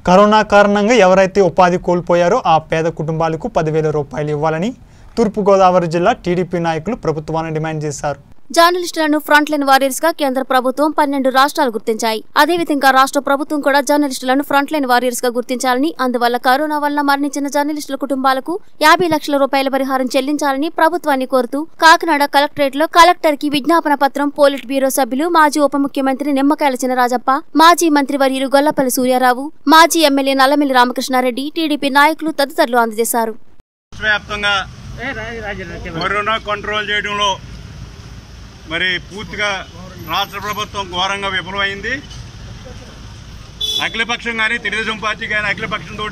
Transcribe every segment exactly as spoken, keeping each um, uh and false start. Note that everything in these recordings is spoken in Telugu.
కరోనా కారణంగా ఎవరైతే ఉపాధి కోల్పోయారో ఆ పేద కుటుంబాలకు పదివేల రూపాయలు ఇవ్వాలని తూర్పు గోదావరి జిల్లా టీడీపీ నాయకులు ప్రభుత్వాన్ని డిమాండ్ చేశారు. జర్నలిస్టులను ఫ్రంట్ లైన్ వారియర్స్ గా కేంద్ర ప్రభుత్వం పన్నెండు రాష్ట్రాలు గుర్తించాయి. అదేవిధంగా రాష్ట్ర ప్రభుత్వం కూడా జర్నలిస్టులను ఫ్రంట్ లైన్ వారియర్స్ గా గుర్తించాలని, అందువల్ల కరోనా వల్ల మరణించిన జర్నలిస్టుల కుటుంబాలకు యాభై లక్షల రూపాయల పరిహారం చెల్లించాలని ప్రభుత్వాన్ని కోరుతూ కాకినాడ కలెక్టరేట్ లో కలెక్టర్ కి విజ్ఞాపన పత్రం పోలిట్ బ్యూరో సభ్యులు, మాజీ ఉప ముఖ్యమంత్రి నిమ్మకాయల చినరాజప్ప, మాజీ మంత్రి వర్యులు గొల్లపల్లి సూర్యారావు, మాజీ ఎమ్మెల్యే నల్లమిల్లి రామకృష్ణారెడ్డి, టీడీపీ నాయకులు తదితరులు అందజేశారు. మరి పూర్తిగా రాష్ట్ర ప్రభుత్వం ఘోరంగా విఫలమైంది. అఖిలపక్షం కానీ తెలుగుదేశం పార్టీ కానీ అఖిలపక్షంతో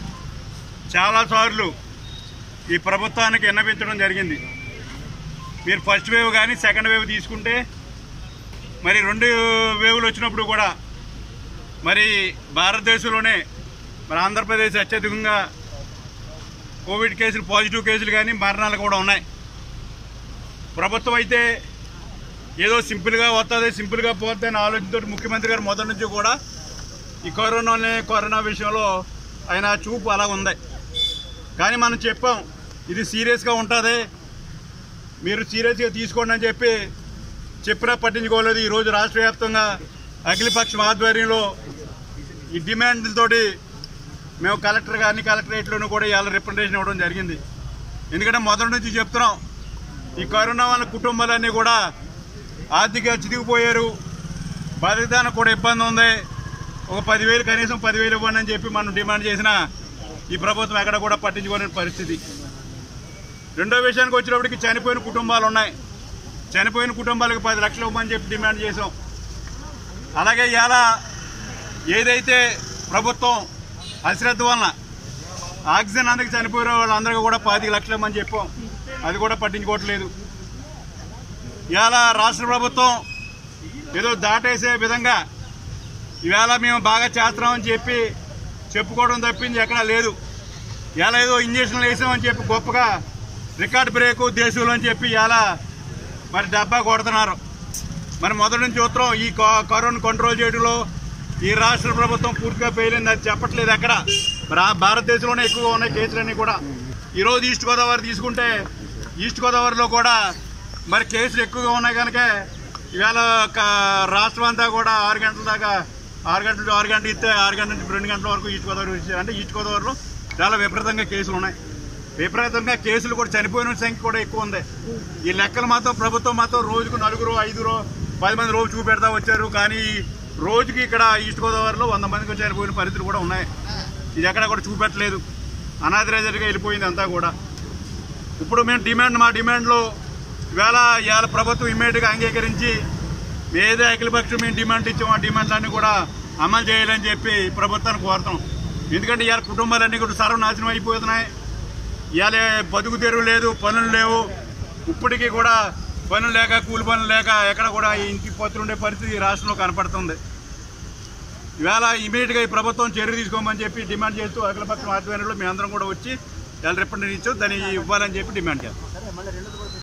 చాలాసార్లు ఈ ప్రభుత్వానికి విన్నవించడం జరిగింది. మీరు ఫస్ట్ వేవ్ కానీ సెకండ్ వేవ్ తీసుకుంటే మరి రెండు వేవ్లు వచ్చినప్పుడు కూడా మరి భారతదేశంలోనే మరి ఆంధ్రప్రదేశ్ అత్యధికంగా కోవిడ్ కేసులు, పాజిటివ్ కేసులు కానీ మరణాలు కూడా ఉన్నాయి. ప్రభుత్వం అయితే ఏదో సింపుల్గా వస్తుంది, సింపుల్గా పోతుంది అని ఆలోచనతో ముఖ్యమంత్రి గారు మొదటి నుంచి కూడా ఈ కరోనానే కరోనా విషయంలో ఆయన చూపు అలా ఉంది. కానీ మనం చెప్పాం ఇది సీరియస్గా ఉంటుంది, మీరు సీరియస్గా తీసుకోండి అని చెప్పి చెప్పినా పట్టించుకోలేదు. ఈరోజు రాష్ట్ర వ్యాప్తంగా అఖిలపక్షం ఆధ్వర్యంలో ఈ డిమాండ్లతోటి మేము కలెక్టర్ గారిని కలెక్టరేట్లోనూ కూడా ఇవాళ రిప్రజెంటేషన్ ఇవ్వడం జరిగింది. ఎందుకంటే మొదటి నుంచి చెప్తున్నాం ఈ కరోనా వల్ల కుటుంబాలన్నీ కూడా ఆర్థికంగా చితికిపోయారు, బతికడానికి కూడా ఇబ్బంది ఉంది. ఒక పదివేలు కనీసం పదివేలు ఇవ్వండి అని చెప్పి మనం డిమాండ్ చేసినా ఈ ప్రభుత్వం ఎక్కడ కూడా పట్టించుకోని పరిస్థితి. రెండో విషయానికి వచ్చినప్పటికి చనిపోయిన కుటుంబాలు ఉన్నాయి. చనిపోయిన కుటుంబాలకు పది లక్షలు ఇవ్వమని చెప్పి డిమాండ్ చేసాం. అలాగే ఇవాళ ఏదైతే ప్రభుత్వం అశ్రద్ధ వలన ఆక్సిజన్ అందరికి చనిపోయిన వాళ్ళందరికీ కూడా పాతిక లక్షలు ఇవ్వమని చెప్పాం, అది కూడా పట్టించుకోవట్లేదు. ఇవాళ రాష్ట్ర ప్రభుత్వం ఏదో దాటేసే విధంగా ఇవాళ మేము బాగా చేస్తున్నామని చెప్పి చెప్పుకోవడం తప్పింది ఎక్కడా లేదు. ఇవాళ ఏదో ఇంజక్షన్లు వేసామని చెప్పి గొప్పగా రికార్డ్ బ్రేకు దేశంలో అని చెప్పి ఇవాళ మరి డబ్బా కొడుతున్నారు. మరి మొదటి నుంచి చూస్తున్నాం ఈ కరోనా కంట్రోల్ చేయడంలో ఈ రాష్ట్ర ప్రభుత్వం పూర్తిగా పేలింది, అది చెప్పట్లేదు ఎక్కడ. మరి ఆ భారతదేశంలోనే ఎక్కువగా ఉన్నాయి కేసులన్నీ కూడా. ఈరోజు ఈస్ట్ గోదావరి తీసుకుంటే ఈస్ట్ గోదావరిలో కూడా మరి కేసులు ఎక్కువగా ఉన్నాయి కనుక ఇవాళ రాష్ట్రం అంతా కూడా ఆరు గంటల దాకా ఆరు గంటలు ఆరు గంటలు ఇస్తే ఆరు గంటల నుంచి రెండు గంటల వరకు ఈస్ట్ గోదావరి వచ్చారు. అంటే ఈస్ట్ గోదావరిలో చాలా విపరీతంగా కేసులు ఉన్నాయి. విపరీతంగా కేసులు కూడా చనిపోయిన సంఖ్య కూడా ఎక్కువ ఉంది. ఈ లెక్కలు మాత్రం ప్రభుత్వం మాత్రం రోజుకు నలుగురు ఐదుగురు పది మంది రోజు చూపెడతా వచ్చారు. కానీ రోజుకి ఇక్కడ ఈస్ట్ గోదావరిలో వంద మందికి చనిపోయిన పరిస్థితులు కూడా ఉన్నాయి. ఇది ఎక్కడ కూడా చూపెట్టలేదు, అనాథరైజర్గా వెళ్ళిపోయింది అంతా కూడా. ఇప్పుడు మేము డిమాండ్ మా డిమాండ్లో ఇవాళ ఇవాళ ప్రభుత్వం ఇమ్మీడియట్గా అంగీకరించి ఏదో అఖిలపక్షం మేము డిమాండ్ ఇచ్చాము ఆ డిమాండ్లన్నీ కూడా అమలు చేయాలని చెప్పి ప్రభుత్వాన్ని కోరుతాం. ఎందుకంటే ఇవాళ కుటుంబాలన్నీ కూడా సర్వనాశనం అయిపోతున్నాయి. ఇవాళ బతుకు తెరువు లేదు, పనులు లేవు. ఇప్పటికీ కూడా పనులు లేక కూలి పనులు లేక ఎక్కడ కూడా ఇంటికి పత్రులు ఉండే పరిస్థితి రాష్ట్రంలో కనపడుతుంది. ఇవాళ ఇమీడియట్గా ఈ ప్రభుత్వం చర్య తీసుకోమని చెప్పి డిమాండ్ చేస్తూ అఖిలపక్షం ఆధ్వర్యంలో మేమందరం కూడా వచ్చి ఇవాళ రిప్రజెంటేషన్ ఇచ్చాం, దాన్ని ఇవ్వాలని చెప్పి డిమాండ్ చేస్తాం.